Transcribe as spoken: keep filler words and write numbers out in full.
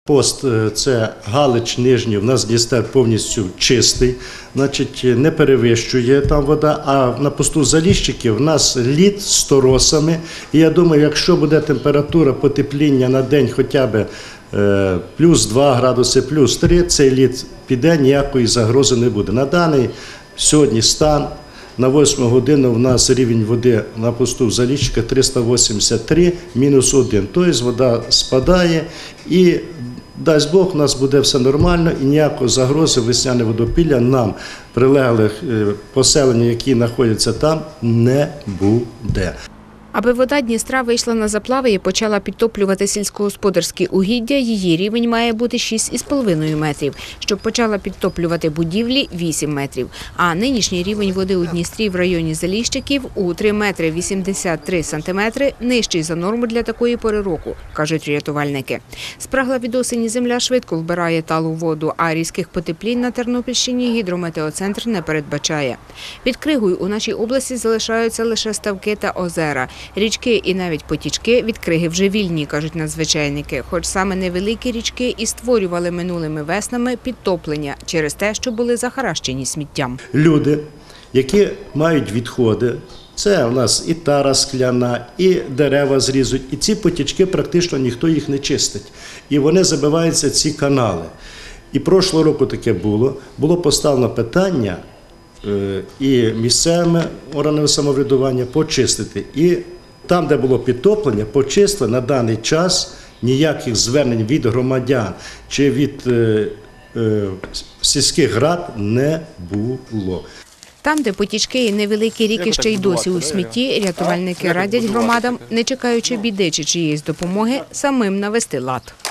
Пост – це Галич, Нижній, у нас Дністер повністю чистий, значить, не перевищує там вода, а на посту Заліщиків у нас лід з торосами. І я думаю, якщо буде температура потепління на день хоча б е, плюс два градуси, плюс три, цей лід піде, ніякої загрози не буде. На даний сьогодні стан. На восьму годину в нас рівень води на посту Заліщика триста вісімдесят три, мінус один. Тобто вода спадає і, дасть Бог, у нас буде все нормально і ніякої загрози весняне водопілля нам, прилеглих поселень, які знаходяться там, не буде. Аби вода Дністра вийшла на заплави і почала підтоплювати сільськогосподарські угіддя, її рівень має бути шість з половиною метрів. Щоб почала підтоплювати будівлі – вісім метрів. А нинішній рівень води у Дністрі в районі Заліщиків у три метри вісімдесят три сантиметри нижчий за норму для такої пори року, кажуть рятувальники. Спрагла від осені земля швидко вбирає талу воду, а різких потеплінь на Тернопільщині гідрометеоцентр не передбачає. Під кригою у нашій області залишаються лише ставки та озера. Річки і навіть потічки від криги вже вільні, кажуть надзвичайники. Хоч саме невеликі річки і створювали минулими веснами підтоплення через те, що були захаращені сміттям. Люди, які мають відходи, це у нас і тара скляна, і дерева зрізуть, і ці потічки практично ніхто їх не чистить. І вони забиваються ці канали. І прошлого року таке було. Було поставлено питання і місцевими органами самоврядування почистити. І там, де було підтоплення, почистили на даний час, ніяких звернень від громадян чи від е, е, сільських рад не було. Там, де потічки і невеликі ріки ще й досі у смітті, рятувальники радять громадам, не чекаючи біди чи чиєїсь допомоги, самим навести лад.